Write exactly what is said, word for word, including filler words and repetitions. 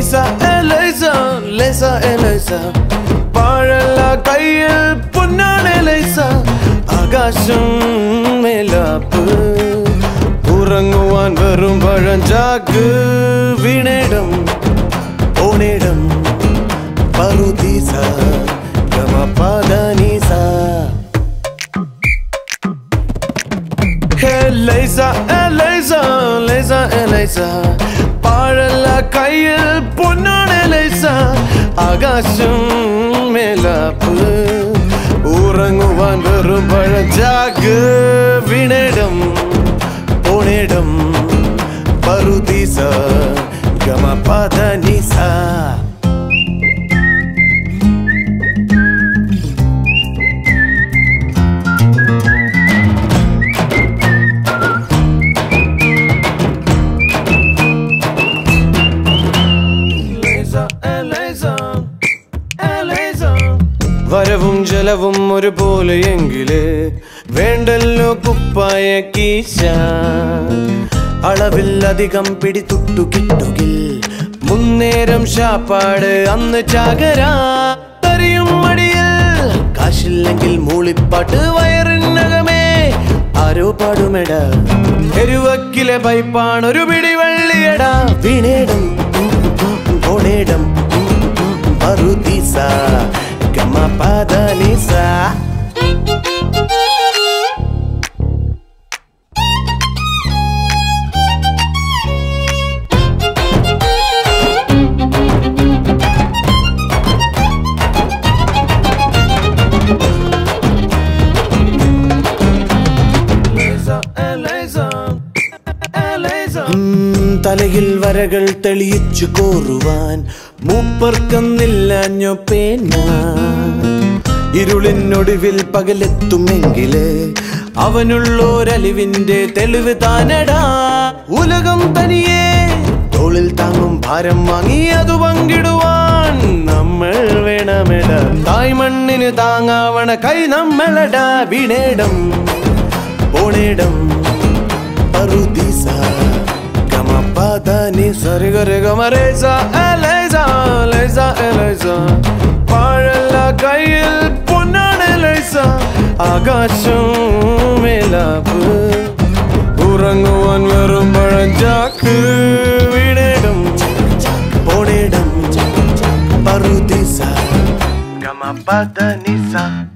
Elisa, Elisa, Elisa, Elisa. Paralla kayil punnan Elisa. Agasham melapu. Uranguvan varum varanjaku. Vinedam, onedam. Parudisa, Gamapadanisa. Elisa, Elisa, Elisa, Elisa. Paralla kayil punnan Elisa. Agasham melapu. Uranguvan varum varanjaku. Vinedam, onedam. Parudisa, Gamapadanisa. വരവും ജലവും ഒരുപോലെയെങ്കില് വേണ്ടല്ലോ കുപ്പായ കീശ അളവിലധികം പിടിതുട്ടു കിട്ടുകിൽ മുന്നേരം ശാപ്പാട് അന്ന് ചാകരായും മടിയിൽ കാശില്ലെങ്കിൽ മൂളിപ്പാട്ട് വയറിനകമേ ആരോ പാടുമെട എരുവക്കിലെ പൈപ്പാണ് ഒരു പിടി വള്ളിയട വീണേടം ഓണേടം പറുദീസ Gamapadanisa. തലയിൽ വരകൾ തെളിയിച്ചു കോറുവാൻ മൂപ്പർക്കൊന്നില്ലാഞ്ഞോ പേന ഇരുളിനൊടുവിൽ പകലെത്തുമെങ്കില് അവനുള്ളോരലിവിന്റെ തെളിവ് താനടാ ഉലകം തനിയെ തോളിൽ താങ്ങും ഭാരം വാങ്ങി അത് പങ്കിടുവാൻ നമ്മൾ വേണമെട തായ്മണ്ണിന് താങ്ങാവണ കൈ നമ്മളടാ വീണേടം ഓണേടം പറുദീസ Gamapadanisa. Riga riga mareza Elisa, Elisa, Elisa. Paralla kayil punnan Elisa. Agasham melapu. Uranguvan varum varanjaku. Vinedam, onedam. Parudisa Gamapadanisa.